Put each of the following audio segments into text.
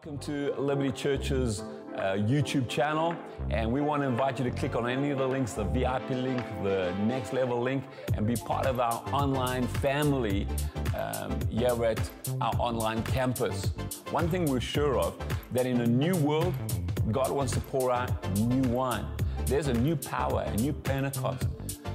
Welcome to Liberty Church's YouTube channel, and we want to invite you to click on any of the links, the VIP link, the next level link, and be part of our online family here at our online campus. One thing we're sure of, that in a new world, God wants to pour out new wine. There's a new power, a new Pentecost,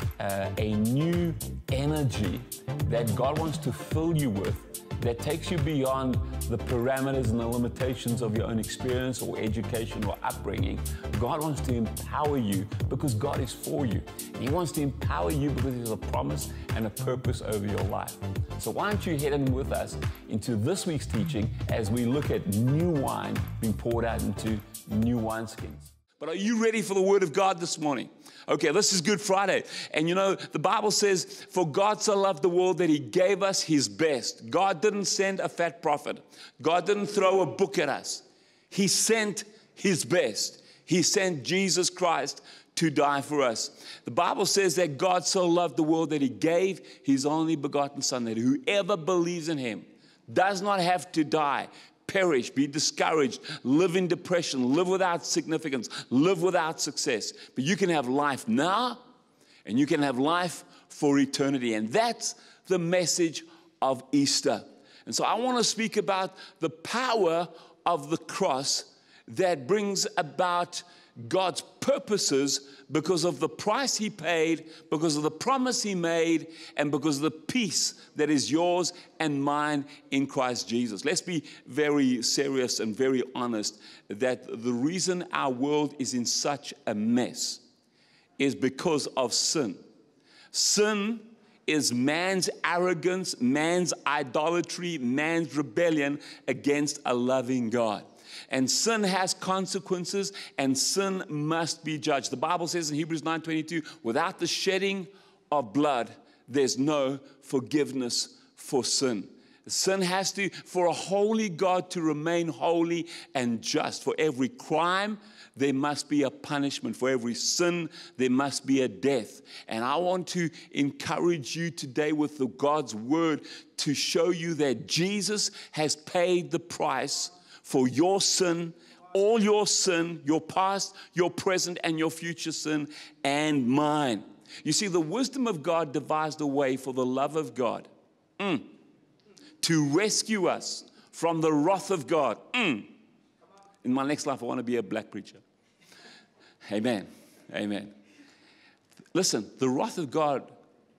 a new energy that God wants to fill you with, that takes you beyond the parameters and the limitations of your own experience or education or upbringing. God wants to empower you because God is for you. He wants to empower you because He has a promise and a purpose over your life. So why don't you head in with us into this week's teaching as we look at new wine being poured out into new wineskins. But are you ready for the Word of God this morning? Okay, this is Good Friday. And you know, the Bible says, for God so loved the world that He gave us His best. God didn't send a fat prophet. God didn't throw a book at us. He sent His best. He sent Jesus Christ to die for us. The Bible says that God so loved the world that He gave His only begotten Son, that whoever believes in Him does not have to die, perish, be discouraged, live in depression, live without significance, live without success. But you can have life now, and you can have life for eternity. And that's the message of Easter. And so I want to speak about the power of the cross that brings about God's purposes because of the price He paid, because of the promise He made, and because of the peace that is yours and mine in Christ Jesus. Let's be very serious and very honest that the reason our world is in such a mess is because of sin. Sin is man's arrogance, man's idolatry, man's rebellion against a loving God. And sin has consequences, and sin must be judged. The Bible says in Hebrews 9:22, without the shedding of blood, there's no forgiveness for sin. Sin has to, for a holy God to remain holy and just. For every crime, there must be a punishment. For every sin, there must be a death. And I want to encourage you today with God's word to show you that Jesus has paid the price for your sin, all your sin, your past, your present, and your future sin, and mine. You see, the wisdom of God devised a way for the love of God to rescue us from the wrath of God. In my next life, I want to be a black preacher. Amen. Amen. Listen, the wrath of God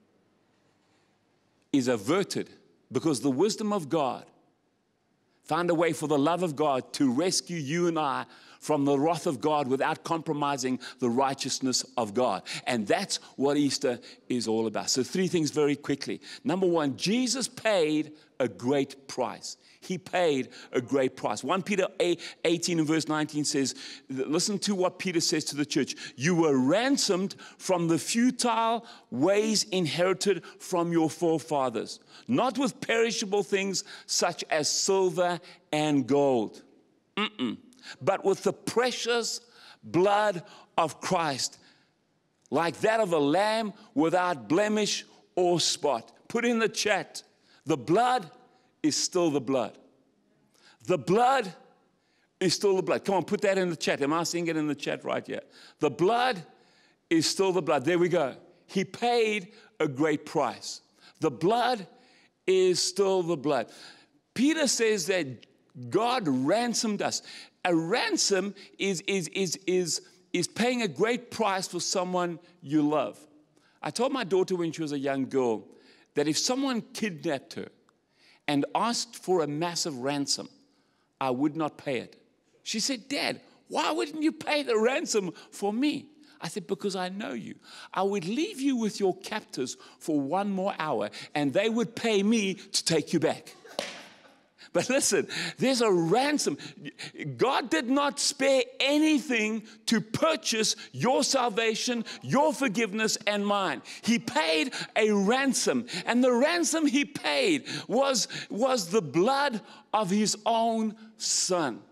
is averted because the wisdom of God found a way for the love of God to rescue you and I from the wrath of God without compromising the righteousness of God. And that's what Easter is all about. So 3 things very quickly. Number 1, Jesus paid a great price. He paid a great price. 1 Peter 18 and verse 19 says, listen to what Peter says to the church. You were ransomed from the futile ways inherited from your forefathers, not with perishable things such as silver and gold, but with the precious blood of Christ, like that of a lamb without blemish or spot. Put in the chat, the blood is still the blood. The blood is still the blood. Come on, put that in the chat. Am I seeing it in the chat right here? The blood is still the blood. There we go. He paid a great price. The blood is still the blood. Peter says that God ransomed us. A ransom is paying a great price for someone you love. I told my daughter when she was a young girl that if someone kidnapped her and asked for a massive ransom, I would not pay it. She said, Dad, why wouldn't you pay the ransom for me? I said, because I know you. I would leave you with your captors for 1 more hour, and they would pay me to take you back. But listen, there's a ransom. God did not spare anything to purchase your salvation, your forgiveness, and mine. He paid a ransom. And the ransom He paid was the blood of His own Son.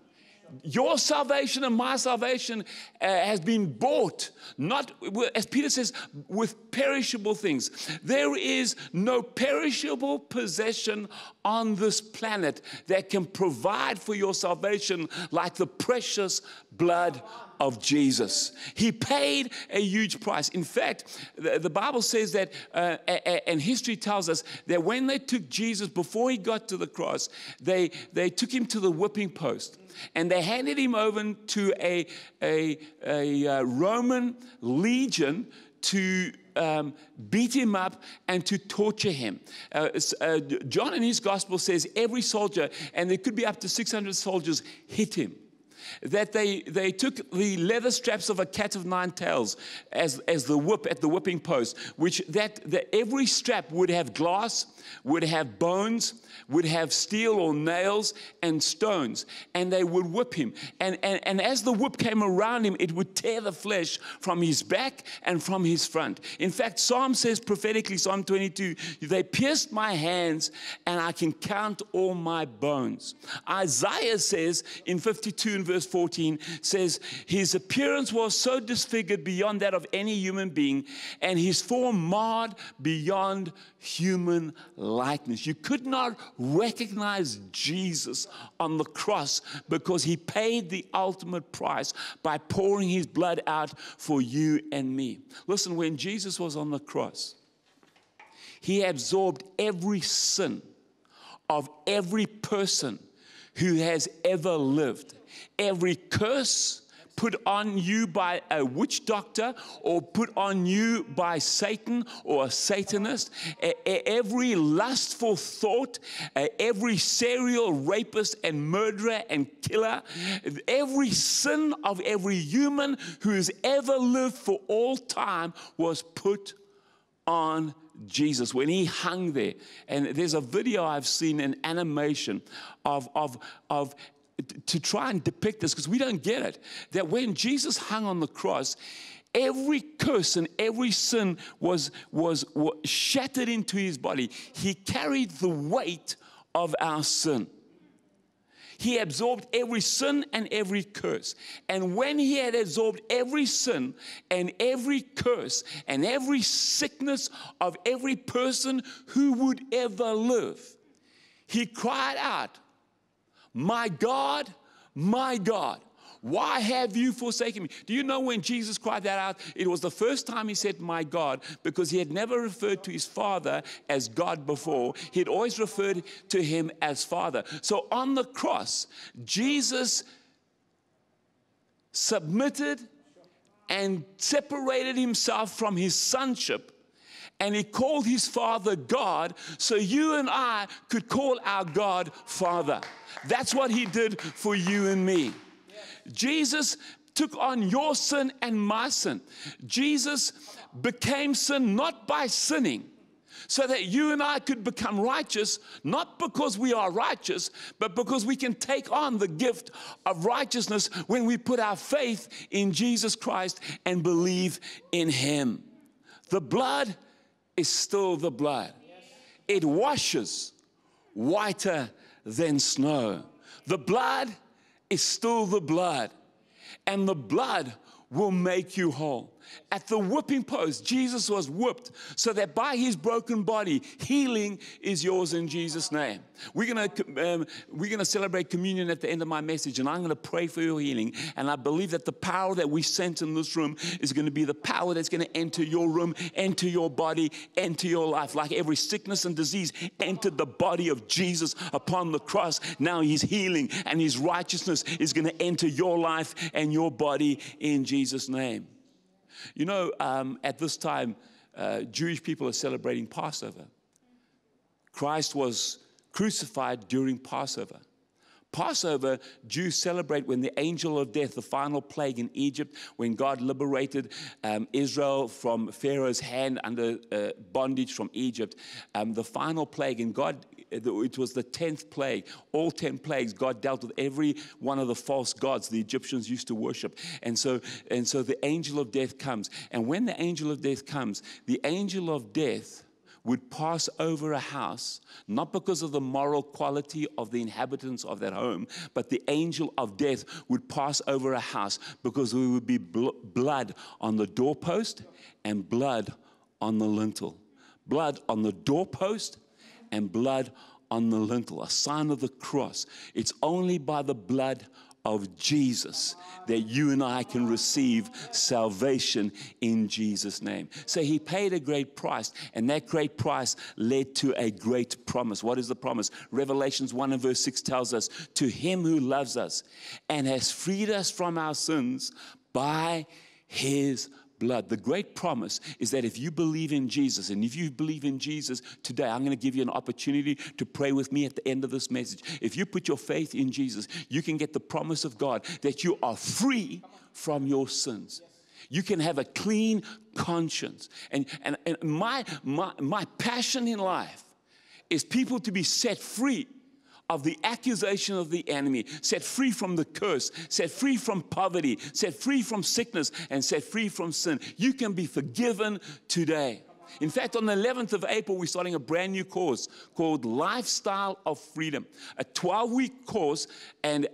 Your salvation and my salvation has been bought, not, as Peter says, with perishable things. There is no perishable possession on this planet that can provide for your salvation like the precious blood of Jesus. He paid a huge price. In fact, the Bible says that, and history tells us that when they took Jesus, before he got to the cross, they took him to the whipping post. And they handed him over to a Roman legion to beat him up and to torture him. John in his gospel says every soldier, and there could be up to 600 soldiers, hit him. That they took the leather straps of a cat of nine tails as the whip at the whipping post, which that every strap would have glass, would have bones, would have steel or nails and stones, and they would whip him. And as the whip came around him, it would tear the flesh from his back and from his front. In fact, Psalm says prophetically, Psalm 22, they pierced my hands and I can count all my bones. Isaiah says in 52 and verse 14, says, his appearance was so disfigured beyond that of any human being, and his form marred beyond human likeness. You could not recognize Jesus on the cross because he paid the ultimate price by pouring his blood out for you and me. Listen, when Jesus was on the cross, he absorbed every sin of every person who has ever lived. Every curse put on you by a witch doctor or put on you by Satan or a Satanist, every lustful thought, every serial rapist and murderer and killer, every sin of every human who has ever lived for all time was put on Jesus when he hung there. And there's a video I've seen, an animation of to try and depict this, because we don't get it, that when Jesus hung on the cross, every curse and every sin was shattered into his body. He carried the weight of our sin. He absorbed every sin and every curse. And when he had absorbed every sin and every curse and every sickness of every person who would ever live, he cried out, my God, why have you forsaken me? Do you know when Jesus cried that out, it was the first time he said, my God, because he had never referred to his Father as God before. He had always referred to him as Father. So on the cross, Jesus submitted and separated himself from his sonship. And he called his Father God, so you and I could call our God Father. That's what he did for you and me. Jesus took on your sin and my sin. Jesus became sin not by sinning, so that you and I could become righteous, not because we are righteous, but because we can take on the gift of righteousness when we put our faith in Jesus Christ and believe in him. The blood is still the blood. It washes whiter than snow. The blood is still the blood, and the blood will make you whole. At the whipping post, Jesus was whipped so that by his broken body, healing is yours in Jesus' name. We're gonna celebrate communion at the end of my message, and I'm going to pray for your healing. And I believe that the power that we sense in this room is going to be the power that's going to enter your room, enter your body, enter your life. Like every sickness and disease entered the body of Jesus upon the cross, now his healing and his righteousness is going to enter your life and your body in Jesus' name. You know, at this time, Jewish people are celebrating Passover. Christ was crucified during Passover. Passover, Jews celebrate when the angel of death, the final plague in Egypt, when God liberated Israel from Pharaoh's hand under bondage from Egypt, the final plague, and God, it was the 10th plague. All 10 plagues, God dealt with every one of the false gods the Egyptians used to worship. And so the angel of death comes. And when the angel of death comes, the angel of death would pass over a house, not because of the moral quality of the inhabitants of that home, but the angel of death would pass over a house because there would be blood on the doorpost and blood on the lintel. Blood on the doorpost and blood on the lintel, a sign of the cross. It's only by the blood of Jesus that you and I can receive salvation in Jesus' name. So he paid a great price, and that great price led to a great promise. What is the promise? Revelations 1 and verse 6 tells us, to him who loves us and has freed us from our sins by his blood. The great promise is that if you believe in Jesus, and if you believe in Jesus today, I'm going to give you an opportunity to pray with me at the end of this message. If you put your faith in Jesus, you can get the promise of God that you are free from your sins. You can have a clean conscience. And my passion in life is people to be set free of the accusation of the enemy, set free from the curse, set free from poverty, set free from sickness, and set free from sin. You can be forgiven today. In fact, on the 11th of April, we're starting a brand new course called Lifestyle of Freedom, a 12-week course, and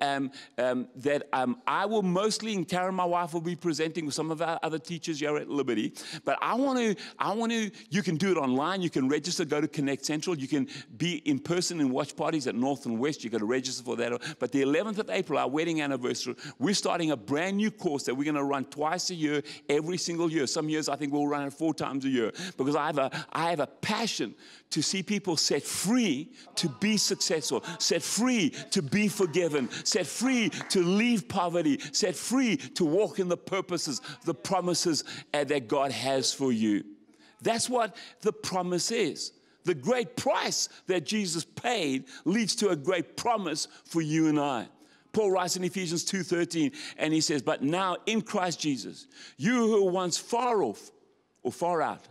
that I will mostly, and Karen, my wife, will be presenting with some of our other teachers here at Liberty. But I want to, you can do it online. You can register, go to Connect Central. You can be in person in watch parties at North and West. You got to register for that. But the 11th of April, our wedding anniversary, we're starting a brand new course that we're going to run twice a year, every single year. Some years, I think we'll run it 4 times a year, because I have a passion to see people set free to be successful, set free to be forgiven, set free to leave poverty, set free to walk in the purposes, the promises that God has for you. That's what the promise is. The great price that Jesus paid leads to a great promise for you and I. Paul writes in Ephesians 2:13, and he says, but now in Christ Jesus, you who were once far off or far out,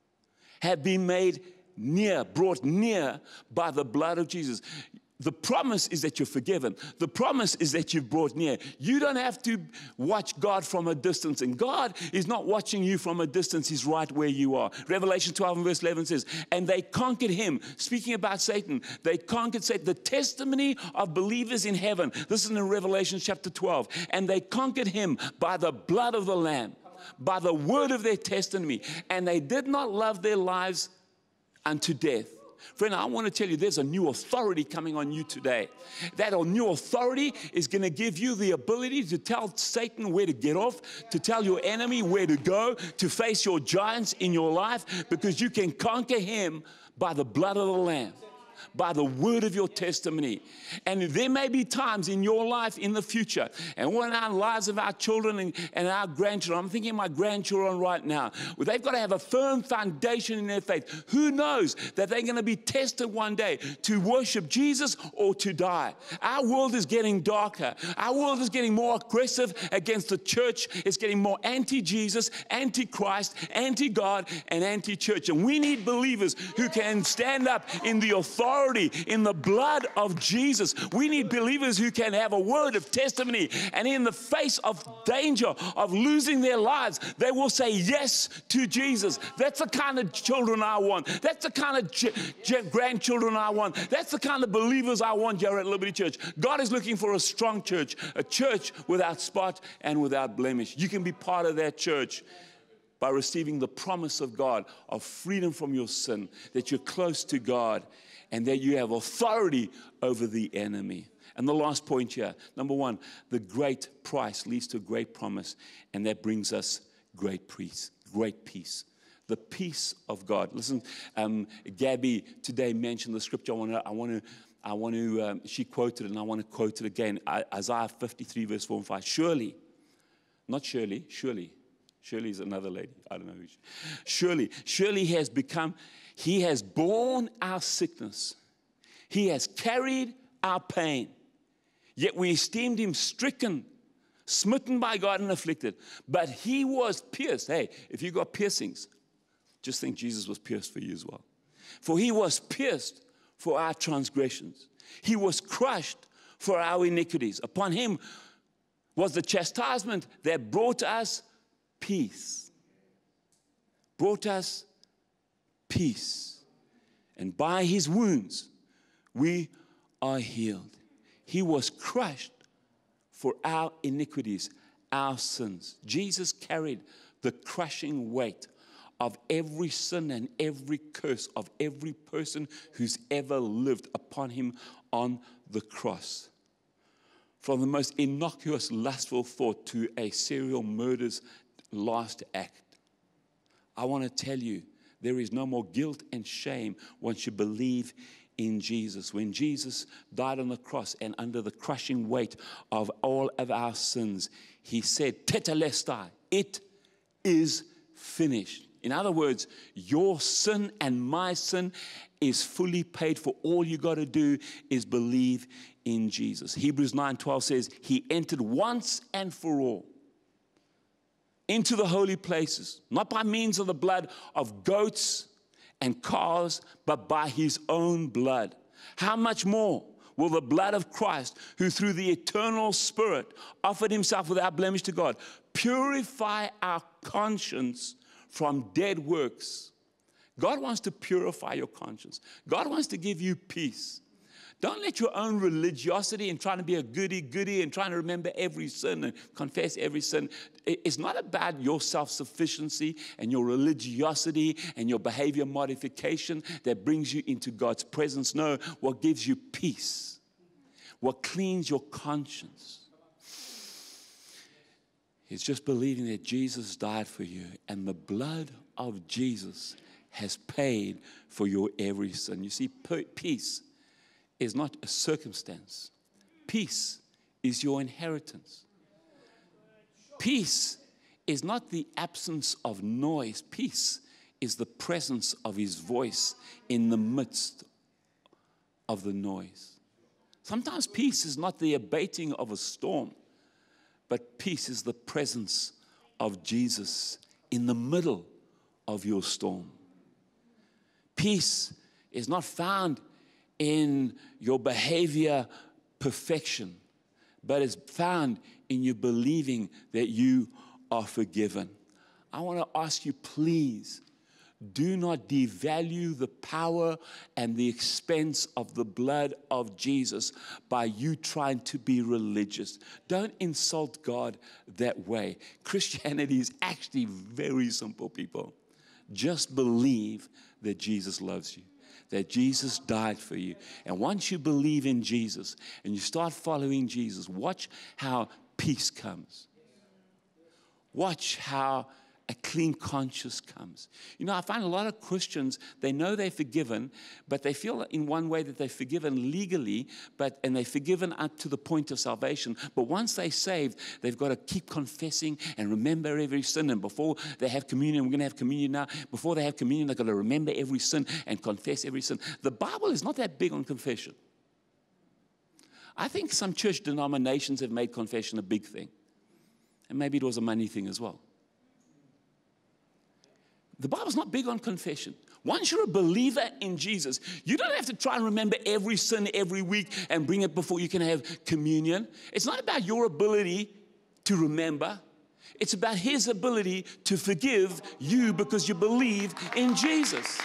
have been made near, brought near by the blood of Jesus. The promise is that you're forgiven. The promise is that you've brought near. You don't have to watch God from a distance. And God is not watching you from a distance. He's right where you are. Revelation 12 and verse 11 says, and they conquered him. Speaking about Satan, they conquered Satan. The testimony of believers in heaven. This is in Revelation chapter 12. And they conquered him by the blood of the Lamb, by the word of their testimony, and they did not love their lives unto death. Friend, I want to tell you, there's a new authority coming on you today. That new authority is going to give you the ability to tell Satan where to get off, to tell your enemy where to go, to face your giants in your life, because you can conquer him by the blood of the Lamb, by the word of your testimony. And there may be times in your life in the future, and in our lives of our children and our grandchildren, I'm thinking of my grandchildren right now, where they've got to have a firm foundation in their faith. Who knows that they're going to be tested one day to worship Jesus or to die. Our world is getting darker. Our world is getting more aggressive against the church. It's getting more anti-Jesus, anti-Christ, anti-God, and anti-church. And we need believers who can stand up in the authority, in the blood of Jesus. We need believers who can have a word of testimony, and in the face of danger of losing their lives, they will say yes to Jesus. That's the kind of children I want. That's the kind of grandchildren I want. That's the kind of believers I want here at Liberty Church. God is looking for a strong church, a church without spot and without blemish. You can be part of that church by receiving the promise of God of freedom from your sin, that you're close to God, and that you have authority over the enemy. And the last point here, number one, the great price leads to a great promise, and that brings us great peace. The peace of God. Listen, Gabby today mentioned the scripture. She quoted it, and I want to quote it again. Isaiah 53, verse 4 and 5. Surely is another lady. I don't know who Surely he has borne our sickness. He has carried our pain. Yet we esteemed him stricken, smitten by God and afflicted. But he was pierced. Hey, if you got piercings, just think Jesus was pierced for you as well. For he was pierced for our transgressions. He was crushed for our iniquities. Upon him was the chastisement that brought us peace. Brought us peace. And by his wounds, we are healed. He was crushed for our iniquities, our sins. Jesus carried the crushing weight of every sin and every curse of every person who's ever lived upon him on the cross. From the most innocuous, lustful thought to a serial murder's last act. I want to tell you, there is no more guilt and shame once you believe in Jesus. When Jesus died on the cross and under the crushing weight of all of our sins, he said, tetelestai, it is finished. In other words, your sin and my sin is fully paid for. All you got to do is believe in Jesus. Hebrews 9:12 says, he entered once and for all into the holy places, not by means of the blood of goats and calves, but by his own blood. How much more will the blood of Christ, who through the eternal Spirit offered himself without blemish to God, purify our conscience from dead works? God wants to purify your conscience. God wants to give you peace. Don't let your own religiosity and trying to be a goody-goody and trying to remember every sin and confess every sin. It's not about your self-sufficiency and your religiosity and your behavior modification that brings you into God's presence. No, what gives you peace, what cleans your conscience, is just believing that Jesus died for you and the blood of Jesus has paid for your every sin. You see, peace is not a circumstance. Peace is your inheritance. Peace is not the absence of noise. Peace is the presence of his voice in the midst of the noise. Sometimes peace is not the abating of a storm, but peace is the presence of Jesus in the middle of your storm. Peace is not found in your behavior perfection, but is found in you believing that you are forgiven. I want to ask you, please, do not devalue the power and the expense of the blood of Jesus by you trying to be religious. Don't insult God that way. Christianity is actually very simple, people. Just believe that Jesus loves you, that Jesus died for you. And once you believe in Jesus and you start following Jesus, watch how peace comes. Watch how a clean conscience comes. You know, I find a lot of Christians, they know they're forgiven, but they feel in one way that they're forgiven legally, and they're forgiven up to the point of salvation. But once they're saved, they've got to keep confessing and remember every sin. And before they have communion, we're going to have communion now. Before they have communion, they've got to remember every sin and confess every sin. The Bible is not that big on confession. I think some church denominations have made confession a big thing. And maybe it was a money thing as well. The Bible's not big on confession. Once you're a believer in Jesus, you don't have to try and remember every sin every week and bring it before you can have communion. It's not about your ability to remember. It's about his ability to forgive you because you believe in Jesus.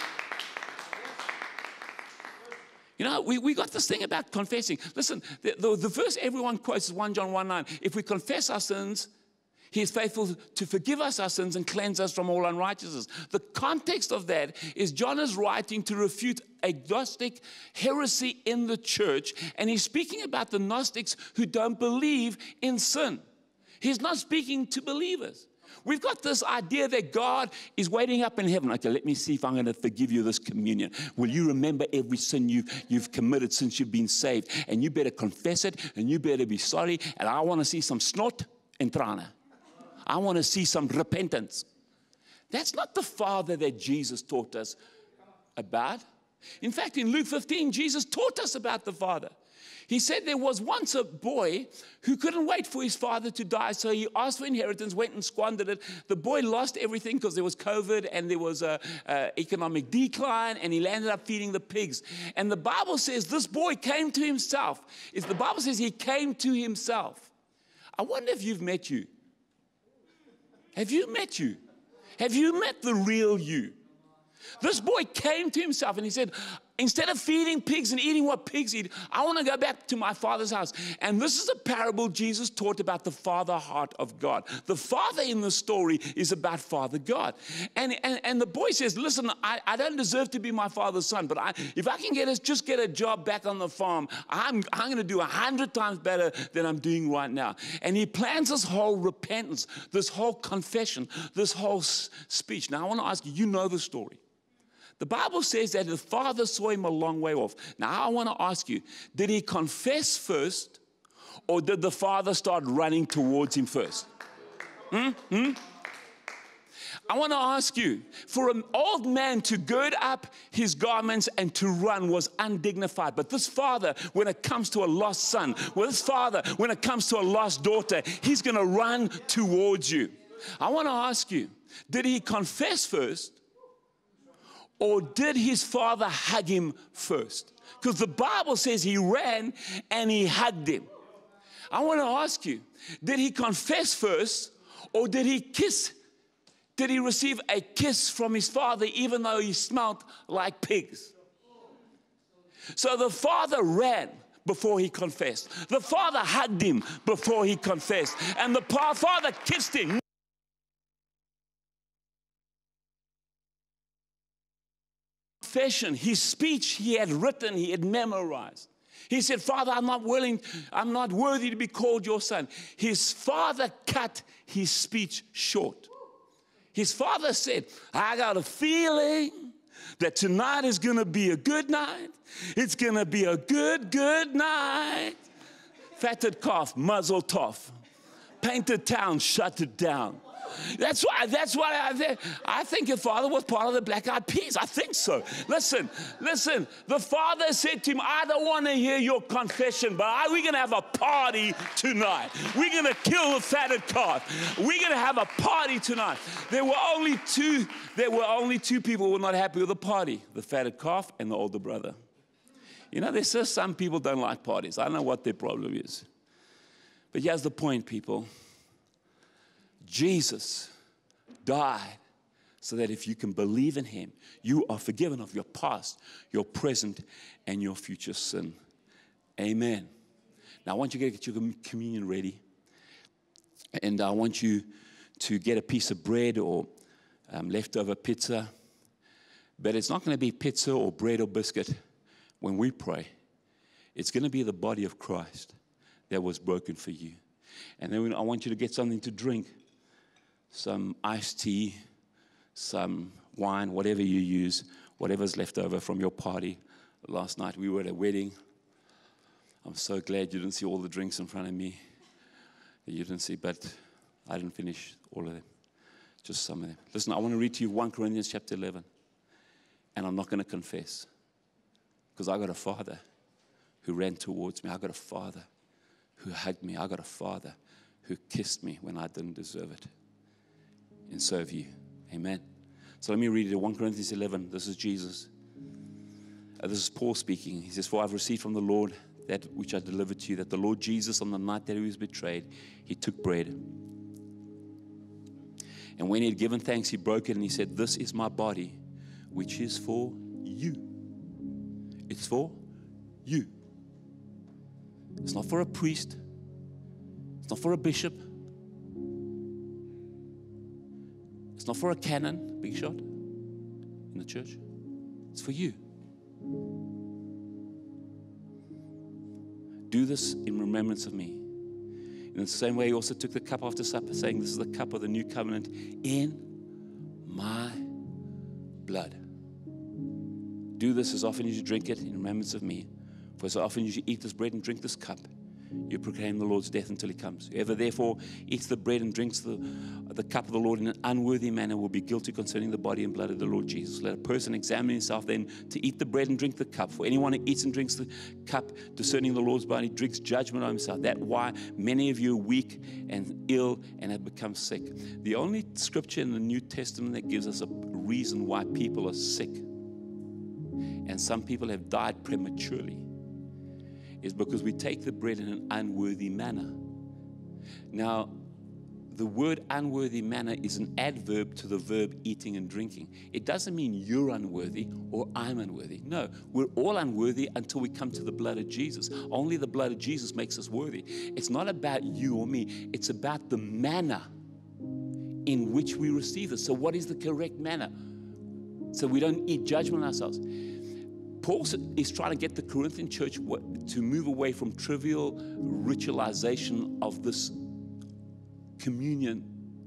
You know, we got this thing about confessing. Listen, the verse everyone quotes is 1 John 1:9. If we confess our sins, he is faithful to forgive us our sins and cleanse us from all unrighteousness. The context of that is John is writing to refute a Gnostic heresy in the church, and he's speaking about the Gnostics who don't believe in sin. He's not speaking to believers. We've got this idea that God is waiting up in heaven. Okay, let me see if I'm going to forgive you this communion. Will you remember every sin you've committed since you've been saved? And you better confess it, and you better be sorry, and I want to see some snot and trana. I want to see some repentance. That's not the Father that Jesus taught us about. In fact, in Luke 15, Jesus taught us about the Father. He said there was once a boy who couldn't wait for his father to die, so he asked for inheritance, went and squandered it. The boy lost everything because there was COVID and there was an economic decline, and he landed up feeding the pigs. And the Bible says this boy came to himself. The Bible says he came to himself. I wonder if you've met you. Have you met you? Have you met the real you? This boy came to himself and he said, Instead of feeding pigs and eating what pigs eat, I want to go back to my Father's house. And this is a parable Jesus taught about the Father heart of God. The Father in the story is about Father God. And the boy says, listen, I don't deserve to be my Father's son, but if I can just get a job back on the farm, I'm going to do 100 times better than I'm doing right now. And he plans this whole repentance, this whole confession, this whole speech. Now, I want to ask you, you know the story. The Bible says that the Father saw him a long way off. Now, I want to ask you, did he confess first, or did the Father start running towards him first? I want to ask you, for an old man to gird up his garments and to run was undignified. But this father, when it comes to a lost son, this father, when it comes to a lost daughter, he's going to run towards you. I want to ask you, did he confess first? Or did his father hug him first? Because the Bible says he ran and he hugged him. I want to ask you, did he confess first, or did he kiss? Did he receive a kiss from his father even though he smelled like pigs? So the father ran before he confessed. The father hugged him before he confessed. And the father kissed him. Confession, his speech he had written, he had memorized. He said, Father, I'm not worthy to be called your son. His father cut his speech short. His father said, I got a feeling that tonight is going to be a good night. It's going to be a good night. Fatted calf, muzzle tough. Painted town, shut it down. That's why I think your father was part of the Black Eyed Peas. I think so. Listen. The father said to him, I don't want to hear your confession, but we're going to have a party tonight. We're going to kill the fatted calf. We're going to have a party tonight. There were only two people who were not happy with the party, the fatted calf and the older brother. You know, there's just some people don't like parties. I don't know what their problem is. But here's the point, people. Jesus died so that if you can believe in him, you are forgiven of your past, your present, and your future sin. Amen. Now, I want you to get your communion ready. And I want you to get a piece of bread or leftover pizza. But it's not going to be pizza or bread or biscuit when we pray. It's going to be the body of Christ that was broken for you. And then I want you to get something to drink. Some iced tea, some wine, whatever you use, whatever's left over from your party. Last night we were at a wedding. I'm so glad you didn't see all the drinks in front of me. You didn't see, but I didn't finish all of them. Just some of them. Listen, I want to read to you 1 Corinthians chapter 11. And I'm not going to confess. Because I got a father who ran towards me. I got a father who hugged me. I got a father who kissed me when I didn't deserve it. And so have you. Amen. So let me read it. 1 Corinthians 11. This is Jesus. This is Paul speaking. He says, For I've received from the Lord that which I delivered to you, that the Lord Jesus, on the night that he was betrayed, he took bread. And when he had given thanks, he broke it and he said, This is my body, which is for you. It's for you. It's not for a priest. It's not for a bishop. It's not for a canon, big shot, in the church. It's for you. Do this in remembrance of me. In the same way, he also took the cup after supper, saying, This is the cup of the new covenant in my blood. Do this as often as you drink it in remembrance of me. For as often as you eat this bread and drink this cup, you proclaim the Lord's death until he comes. Whoever therefore eats the bread and drinks the cup of the Lord in an unworthy manner will be guilty concerning the body and blood of the Lord Jesus. Let a person examine himself then to eat the bread and drink the cup. For anyone who eats and drinks the cup discerning the Lord's body drinks judgment on himself. That's why many of you are weak and ill and have become sick. The only scripture in the New Testament that gives us a reason why people are sick and some people have died prematurely is because we take the bread in an unworthy manner. Now, the word unworthy manner is an adverb to the verb eating and drinking. It doesn't mean you're unworthy or I'm unworthy. No, we're all unworthy until we come to the blood of Jesus. Only the blood of Jesus makes us worthy. It's not about you or me. It's about the manner in which we receive this. So what is the correct manner? So we don't eat judgment on ourselves. Paul is trying to get the Corinthian church to move away from trivial ritualization of this communion,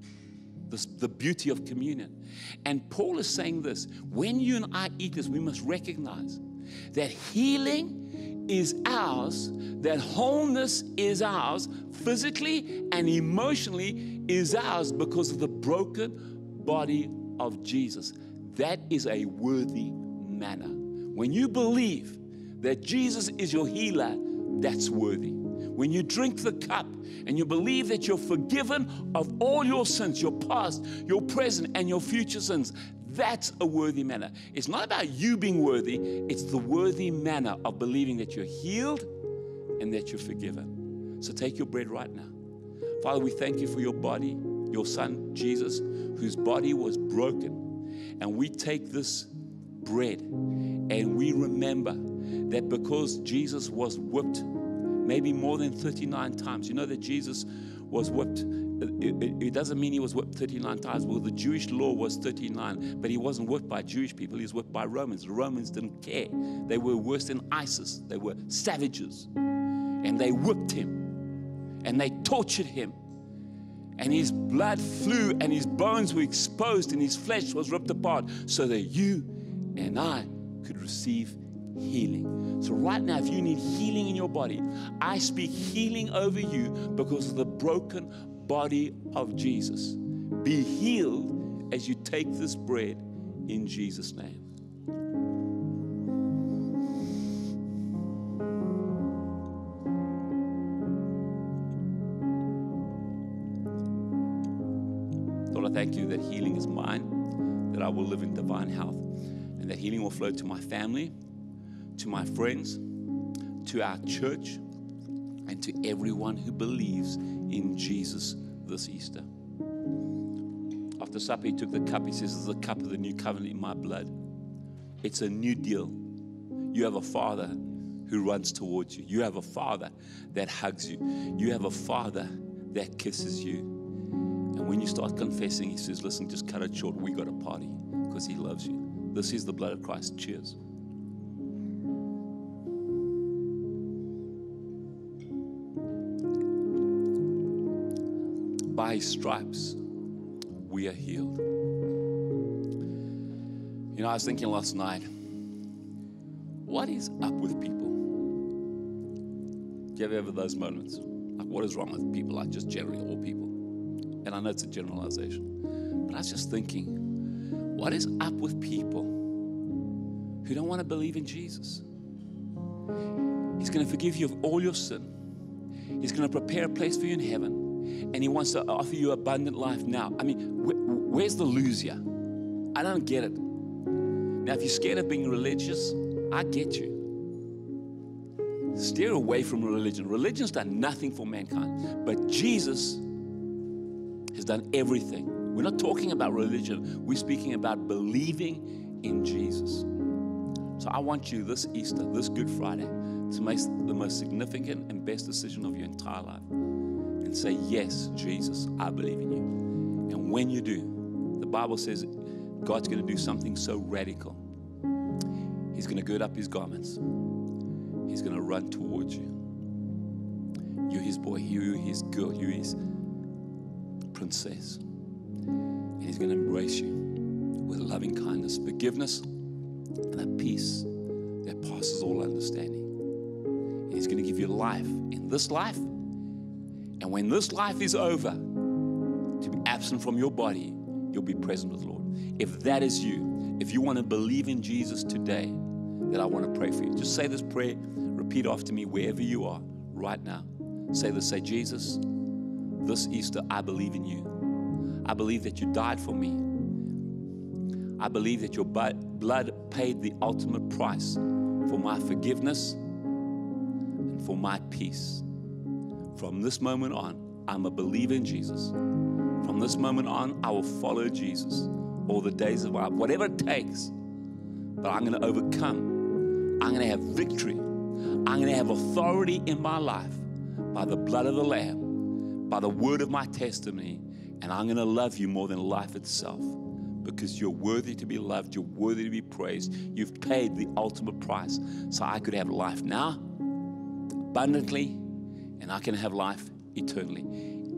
the beauty of communion. And Paul is saying this: when you and I eat this, we must recognize that healing is ours, that wholeness is ours, physically and emotionally is ours because of the broken body of Jesus. That is a worthy manner. When you believe that Jesus is your healer, that's worthy. When you drink the cup and you believe that you're forgiven of all your sins, your past, your present, and your future sins, that's a worthy manner. It's not about you being worthy. It's the worthy manner of believing that you're healed and that you're forgiven. So take your bread right now. Father, we thank you for your body, your son, Jesus, whose body was broken. And we take this bread and we remember that because Jesus was whipped maybe more than 39 times. You know that Jesus was whipped. It doesn't mean he was whipped 39 times. Well, the Jewish law was 39, but he wasn't whipped by Jewish people. He was whipped by Romans. The Romans didn't care. They were worse than ISIS. They were savages. And they whipped him. And they tortured him. And his blood flew and his bones were exposed and his flesh was ripped apart so that you and I could receive healing. So right now, if you need healing in your body, I speak healing over you because of the broken body of Jesus. Be healed as you take this bread in Jesus' name. Lord, I thank you that healing is mine, that I will live in divine health, and that healing will flow to my family, to my friends, to our church, and to everyone who believes in Jesus this Easter. After supper, he took the cup. He says, "This is the cup of the new covenant in my blood." It's a new deal. You have a Father who runs towards you. You have a Father that hugs you. You have a Father that kisses you. And when you start confessing, he says, "Listen, just cut it short. We got a party," because he loves you. This is the blood of Christ. Cheers. By his stripes, we are healed. You know, I was thinking last night, what is up with people? Do you ever have those moments? Like, what is wrong with people? Like, just generally all people. And I know it's a generalization. But I was just thinking, what is up with people who don't want to believe in Jesus? He's going to forgive you of all your sin. He's going to prepare a place for you in heaven. And he wants to offer you abundant life now. I mean, where's the loser? I don't get it. Now, if you're scared of being religious, I get you. Steer away from religion. Religion's done nothing for mankind. But Jesus has done everything. We're not talking about religion. We're speaking about believing in Jesus. So I want you this Easter, this Good Friday, to make the most significant and best decision of your entire life. And say, "Yes, Jesus, I believe in you." And when you do, the Bible says God's going to do something so radical. He's going to gird up his garments. He's going to run towards you. You're his boy, you're his girl, you're his princess. And he's going to embrace you with loving kindness, forgiveness, and a peace that passes all understanding. And he's going to give you life in this life. And when this life is over, to be absent from your body, you'll be present with the Lord. If that is you, if you want to believe in Jesus today, then I want to pray for you. Just say this prayer, repeat after me wherever you are right now. Say this, say, "Jesus, this Easter, I believe in you. I believe that you died for me. I believe that your blood paid the ultimate price for my forgiveness and for my peace. From this moment on, I'm a believer in Jesus. From this moment on, I will follow Jesus all the days of my life, whatever it takes. But I'm going to overcome. I'm going to have victory. I'm going to have authority in my life by the blood of the Lamb, by the word of my testimony, and I'm going to love you more than life itself, because you're worthy to be loved, you're worthy to be praised. You've paid the ultimate price so I could have life now, abundantly, and I can have life eternally.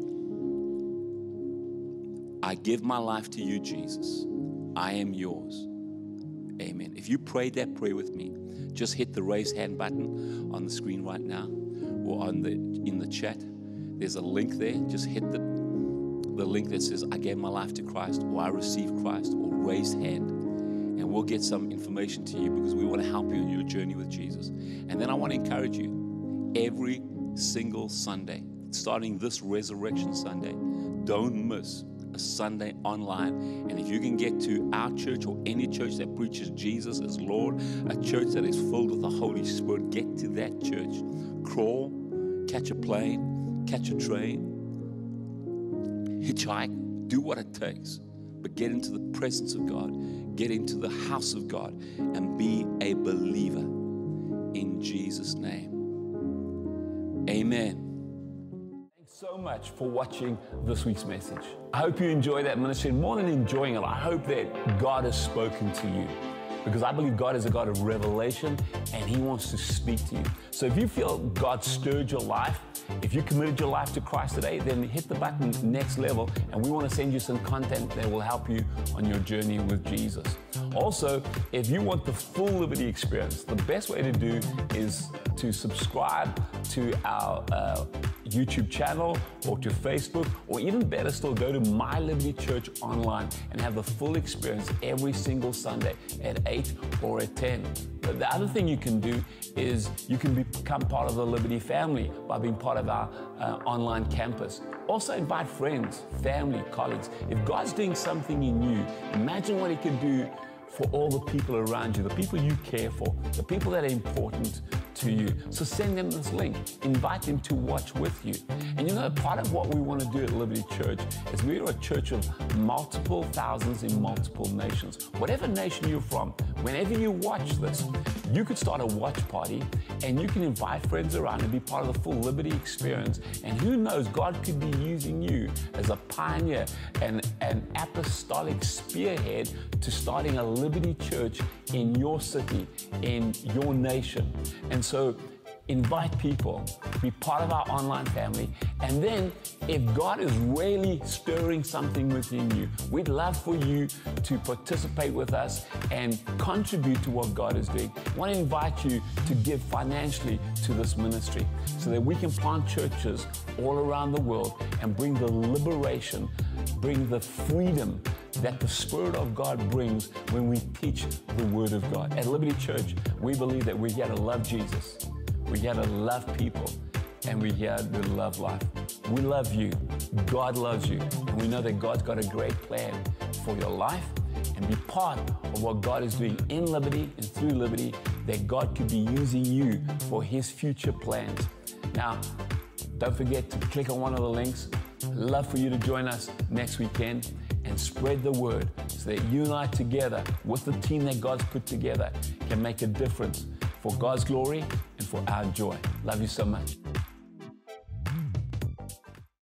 I give my life to you, Jesus. I am yours. Amen. If you prayed that prayer with me, just hit the raise hand button on the screen right now, or in the chat. There's a link there. Just hit the link that says, I gave my life to Christ, or I received Christ, or raised hand. And we'll get some information to you, because we want to help you on your journey with Jesus. And then I want to encourage you, every single Sunday, starting this Resurrection Sunday, don't miss a Sunday online. And if you can get to our church or any church that preaches Jesus as Lord, a church that is filled with the Holy Spirit, get to that church. Crawl, catch a plane, catch a train, hitchhike, do what it takes, but get into the presence of God, get into the house of God, and be a believer in Jesus' name. Amen. Thanks so much for watching this week's message. I hope you enjoy that ministry. And more than enjoying it, I hope that God has spoken to you, because I believe God is a God of revelation, and He wants to speak to you. So if you feel God stirred your life, if you committed your life to Christ today, then hit the button Next Level, and we want to send you some content that will help you on your journey with Jesus. Also, if you want the full Liberty experience, the best way to do is to subscribe to our YouTube channel, or to Facebook, or even better still, go to My Liberty Church online and have the full experience every single Sunday at 8 or at 10. But the other thing you can do is you can become part of the Liberty family by being part of our online campus. Also invite friends, family, colleagues. If God's doing something in you, imagine what He could do for all the people around you, the people you care for, the people that are important to you. So send them this link, invite them to watch with you. And you know, part of what we want to do at Liberty Church is we are a church of multiple thousands in multiple nations. Whatever nation you're from, whenever you watch this, you could start a watch party, and you can invite friends around and be part of the full Liberty experience. And who knows, God could be using you as a pioneer and an apostolic spearhead to starting a Liberty Church in your city, in your nation. And so invite people, be part of our online family. And then if God is really stirring something within you, we'd love for you to participate with us and contribute to what God is doing. I want to invite you to give financially to this ministry so that we can plant churches all around the world and bring the liberation, bring the freedom that the Spirit of God brings when we teach the Word of God. At Liberty Church, we believe that we're here to love Jesus, we're here to love people, and we're here to love life. We love you. God loves you. And we know that God's got a great plan for your life, and be part of what God is doing in Liberty and through Liberty, that God could be using you for His future plans. Now, don't forget to click on one of the links. I'd love for you to join us next weekend and spread the word so that you and I together, with the team that God's put together, can make a difference for God's glory and for our joy. Love you so much.